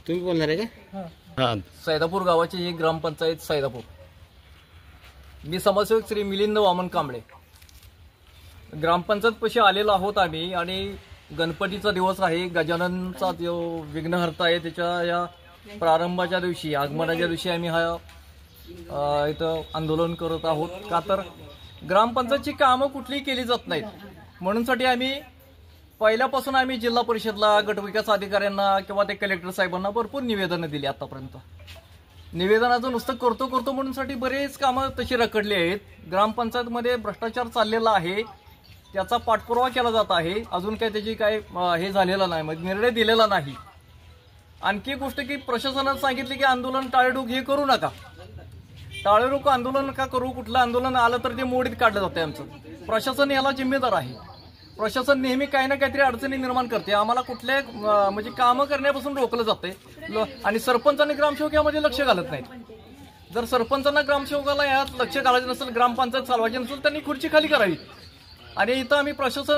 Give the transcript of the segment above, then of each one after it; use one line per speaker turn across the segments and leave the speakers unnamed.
तुम्ही बोलणार आहे का? हां.
सैदापूर गावाची ही ग्रामपंचायत सैदापूर. मी समाजसेवक श्री मिलिंद वामन कांबळे. ग्रामपंचायत पशी आलेलो आहोत आम्ही आणि गणपतीचा दिवस आहे. गजाननचा जो विघ्नहर्ता आहे त्याच्या या प्रारंभाच्या दिवशी, आगमनाच्या दिवशी आम्ही इथं आंदोलन करत आहोत. का तर ग्रामपंचायतची कामं कुठलीही केली जात नाहीत. म्हणूनसाठी आम्ही पहिल्यापासून आम्ही जिल्हा परिषदला, गटविकास अधिकाऱ्यांना किंवा ते कलेक्टर साहेबांना भरपूर निवेदनं दिली. आतापर्यंत निवेदनाचं नुसतं करतो म्हणूनसाठी बरेच कामं तशी रखडली आहेत. ग्रामपंचायतमध्ये भ्रष्टाचार चाललेला आहे, त्याचा पाठपुरावा केला जात आहे. अजून काय त्याची काय हे झालेलं नाही, मग निर्णय दिलेला नाही. आणखी गोष्ट की प्रशासनानं सांगितले की आंदोलन टाळेडूक हे करू नका. टाळेडूक आंदोलन का करू? कुठलं आंदोलन आलं तर ते मोडीत काढलं जातं. आमचं प्रशासन याला जिम्मेदार आहे. प्रशासन नेहमी काही ना काहीतरी अडचणी निर्माण करते. आम्हाला कुठल्या म्हणजे कामं करण्यापासून रोखलं जाते आणि सरपंच आणि ग्रामसेवक यामध्ये लक्ष घालत नाहीत. जर सरपंचांना ग्रामसेवकाला यात लक्ष घालायचं नसेल, ग्रामपंचायत चालवायची नसेल, त्यांनी खुर्ची खाली करावी. आणि इथं आम्ही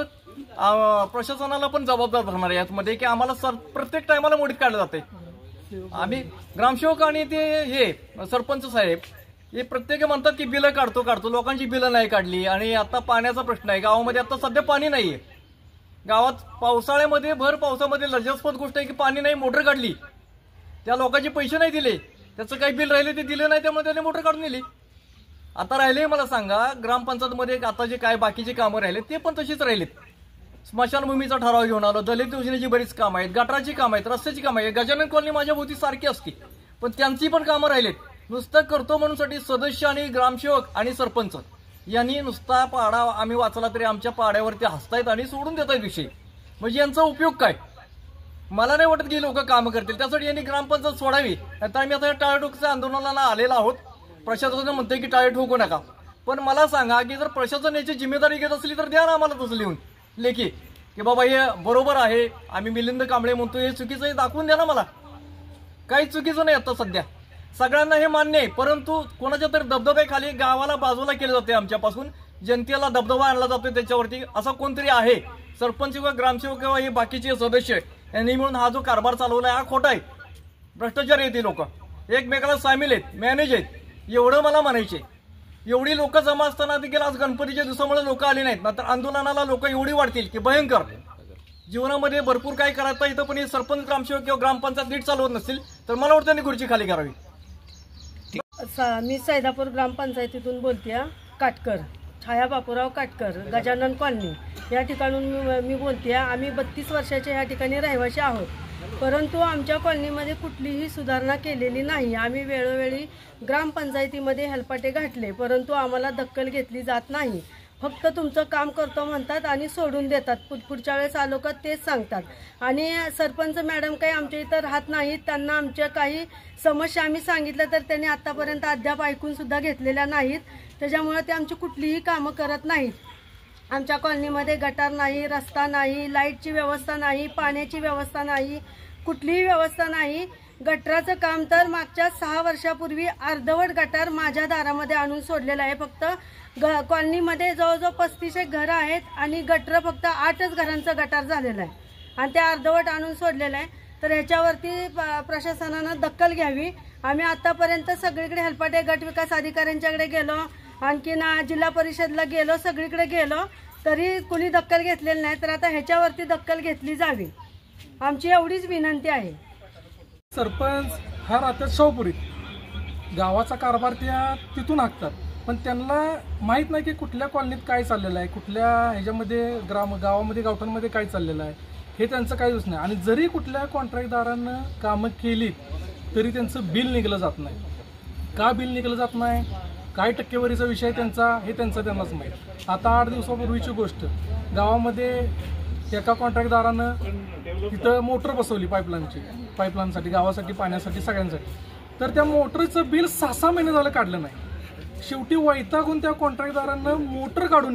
प्रशासनाला पण जबाबदार धरणार यामध्ये की आम्हाला प्रत्येक टायमाला मोडीत काढलं जाते. आम्ही ग्रामसेवक आणि ते हे सरपंच साहेब हे प्रत्येक म्हणतात की बिलं काढतो, लोकांची बिलं नाही काढली. आणि आता पाण्याचा प्रश्न आहे गावामध्ये. आता सध्या पाणी नाहीये गावात. पावसाळ्यामध्ये भर पावसामध्ये लज्जास्पद गोष्ट आहे की पाणी नाही, मोटर काढली. त्या लोकांचे पैसे नाही दिले, त्याचं काही बिल राहिले ते दिले नाही, त्यामुळे त्याने मोटर काढून दिली. आता राहिले मला सांगा ग्रामपंचायतमध्ये आता जे काय बाकीचे कामं राहिले ते पण तशीच राहिलेत. स्मशानभूमीचा ठराव घेऊन आलो, दलित योजनेची बरीच कामं आहेत, गटाराची कामं आहेत, रस्त्याची कामं आहेत. गजानन कॉलनी माझ्या भोवती सारखी असते, पण त्यांची पण कामं राहिलेत. नुसतं करतो म्हणूनसाठी सदस्य आणि ग्रामसेवक आणि सरपंच यांनी नुसता पाडा आम्ही वाचला तरी आमच्या पाड्यावरती हसतायत आणि सोडून देत आहेत विषय. म्हणजे यांचा उपयोग काय? मला नाही वाटत की लोक कामं करतील. त्यासाठी यांनी ग्रामपंचायत सोडावी. आता आम्ही आता टाळेठोकच्या आंदोलनाला आलेला आहोत. प्रशासनाने म्हणते की टाळे ठोकू नका, पण मला सांगा की जर प्रशासन याची जिम्मेदारी घेत असली तर द्या ना आम्हाला तसं लिहून लेखी की बाबा हे बरोबर आहे, आम्ही मिलिंद कांबळे म्हणतो हे चुकीचं आहे, दाखवून द्या ना मला. काही चुकीचं नाही आता सध्या, सगळ्यांना हे मान्य आहे. परंतु कोणाच्या तरी दबदब्याखाली गावाला बाजूला केले जाते. आमच्यापासून जनतेला दबदबा आणला जातोय त्याच्यावरती. असा कोणतरी आहे सरपंच किंवा ग्रामसेवक किंवा हे बाकीचे सदस्य यांनी मिळून हा जो कारभार चालवलाय हा खोटा आहे. भ्रष्टाचार येते, लोक एकमेकाला सामील आहेत, मॅनेज आहेत, एवढं मला म्हणायचे. एवढी लोक जमा असताना देखील आज गणपतीच्या दिवसामुळे लोक आली नाहीत, मात्र आंदोलनाला लोक एवढी वाढतील की भयंकर. जीवनामध्ये भरपूर काही करायचं इथं, पण हे सरपंच, ग्रामसेवक किंवा ग्रामपंचायत नीट चालवत नसतील तर मला वाटतं त्यांनी खुर्ची खाली करावी.
मी सैदापूर ग्रामपंचायतीतून बोलते. काटकर, छाया बापूराव काटकर, गजानन कॉलनी या ठिकाणून मी बोलते. आम्ही 32 वर्षाचे या ठिकाणी रहिवासी आहोत, परंतु आमच्या कॉलनीमध्ये कुठलीही सुधारणा केलेली नाही. आम्ही वेळोवेळी ग्रामपंचायतीमध्ये हेलपाटे घातले, परंतु आम्हाला दखल घेतली जात नाही. फक्त तुमचं काम करतो म्हणतात आणि सोडून देतात. पुढच्या वेळेस आलो का तेच सांगतात. आणि सरपंच मॅडम काही आमच्या इथं राहत नाहीत. त्यांना आमच्या काही समस्या आम्ही सांगितलं तर त्यांनी आत्तापर्यंत अद्याप ऐकून सुद्धा घेतलेल्या नाहीत. त्याच्यामुळे ते आमची कुठलीही कामं करत नाहीत. आमच्या कॉलनीमध्ये गटार नाही, रस्ता नाही, लाईटची व्यवस्था नाही, पाण्याची व्यवस्था नाही, कुठलीही व्यवस्था नाही. गटाराचं काम तर मागच्या 6 वर्षापूर्वी अर्धवट गटार माझ्या दारामध्ये आणून सोडलेलं आहे. फक्त कॉलनीमध्ये जवळजवळ 35 घरं आहेत आणि गटर फक्त 8च घरांचं गटार झालेलं आहे आणि ते अर्धवट आणून सोडलेलं आहे. तर ह्याच्यावरती प्रशासनानं दखल घ्यावी. आम्ही आतापर्यंत सगळीकडे हेलपाटे गट विकास अधिकाऱ्यांच्याकडे गेलो, आणखीन जिल्हा परिषदला गेलो, सगळीकडे गेलो, तरी कुणी दखल घेतलेली नाही. तर आता ह्याच्यावरती दखल घेतली जावी, आमची एवढीच विनंती आहे.
सरपंच हा राहतात शाहपुरीत, गावाचा कारभार त्या तिथून हाकतात, पण त्यांना माहीत नाही की कुठल्या कॉलनीत काय चाललेलं आहे, कुठल्या ह्याच्यामध्ये गावामध्ये गावठांमध्ये काय चाललेलं आहे हे त्यांचं काहीच नाही. आणि जरी कुठल्या कॉन्ट्रॅक्टदारानं कामं केली तरी त्यांचं बिल निघलं जात नाही. का बिल निघलं जात नाही, काय टक्केवारीचा विषय त्यांचा हे त्यांनाच माहीत. आता 8 दिवसापूर्वीची गोष्ट, गावामध्ये एका कॉन्ट्रॅक्टदारानं तिथं मोटर बसवली पाईपलाईनसाठी, गावासाठी, पाण्यासाठी, सगळ्यांसाठी. तर त्या मोटरचं बिल 6 महिने झालं काढलं नाही. शेवटी वैतागून त्या कॉन्ट्रॅक्टदारानं मोटर काढून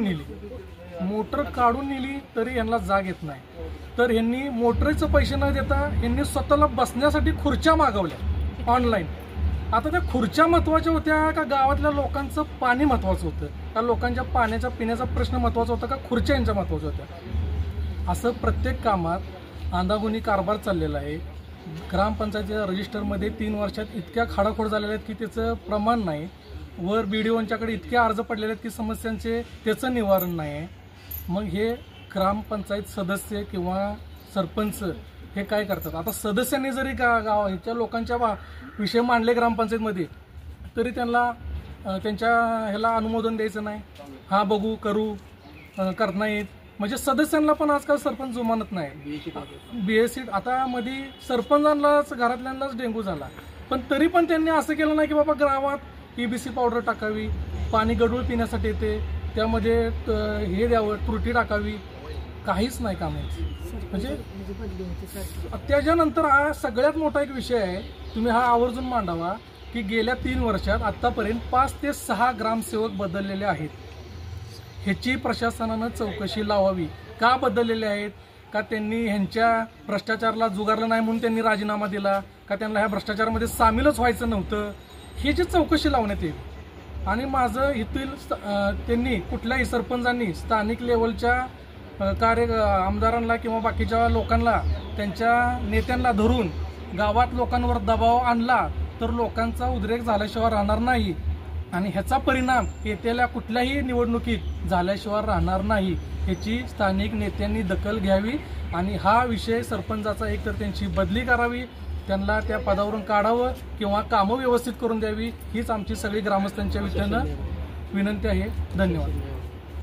नेली तरी यांना जाग येत नाही. तर यांनी मोटरचे पैसे न देता यांनी स्वतःला बसण्यासाठी खुर्च्या मागवल्या ऑनलाईन. आता त्या खुर्च्या महत्वाच्या होत्या का गावातल्या लोकांचं पाणी महत्वाचं होतं, का लोकांच्या पाण्याच्या पिण्याचा प्रश्न महत्वाचा होता, का खुर्च्या यांच्या महत्वाच्या होत्या? असं प्रत्येक कामात आंधागुनी कारभार चाललेला आहे. ग्रामपंचायतीच्या रजिस्टरमध्ये 3 वर्षात इतक्या खाडाखोड झालेल्या आहेत की त्याचं प्रमाण नाही. वर BDOंच्याकडे इतके अर्ज पडलेले आहेत की समस्यांचे त्याचं निवारण नाही आहे. मग हे ग्रामपंचायत सदस्य किंवा सरपंच हे काय करतात? आता सदस्यांनी जरी गाव ह्याच्या लोकांच्या विषय मांडले ग्रामपंचायतमध्ये तरी त्यांना त्यांच्या ह्याला अनुमोदन द्यायचं नाही. हा बघू करू करत नाहीत. म्हणजे सदस्यांना पण आजकाल सरपंच जुमानत नाही. BSC आता मध्ये सरपंचांनाच घरातल्यांनाच डेंग्यू झाला, पण तरी पण त्यांनी असं केलं नाही की बाबा गावात EBC पावडर टाकावी, पाणी गढूळ पिण्यासाठी येते त्यामध्ये हे द्यावं, त्रुटी टाकावी, काहीच नाही कामाचं. म्हणजे त्याच्यानंतर हा सगळ्यात मोठा एक विषय आहे, तुम्ही हा आवर्जून मांडावा की गेल्या 3 वर्षात आतापर्यंत 5 ते 6 ग्रामसेवक बदललेले आहेत. ह्याची प्रशासनानं चौकशी लावावी. का बदललेले आहेत? का त्यांनी ह्यांच्या भ्रष्टाचाराला जुगारलं नाही म्हणून त्यांनी राजीनामा दिला? का त्यांना ह्या भ्रष्टाचारामध्ये सामीलच व्हायचं नव्हतं? ह्याची चौकशी लावण्यात येईल. आणि माझं इथील त्यांनी कुठल्याही सरपंचांनी स्थानिक लेवलच्या आमदारांना किंवा बाकीच्या लोकांना त्यांच्या नेत्यांना धरून गावात लोकांवर दबाव आणला तर लोकांचा उद्रेक झाल्याशिवाय राहणार नाही आणि ह्याचा परिणाम येत्या कुठल्याही निवडणुकीत झाल्याशिवाय राहणार नाही. ह्याची स्थानिक नेत्यांनी दखल घ्यावी आणि हा विषय सरपंचाचा एकतर त्यांची बदली करावी, त्यांना त्या पदावरून काढावं किंवा कामं व्यवस्थित करून द्यावी, हीच आमची सगळी ग्रामस्थांच्या वतीनं विनंती आहे. धन्यवाद.